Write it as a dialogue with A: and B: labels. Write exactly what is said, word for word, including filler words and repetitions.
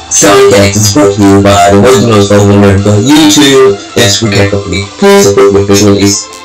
A: Soundcast is brought to you by the original Spoken Word for YouTube. That's Recap Company. Please support your official release.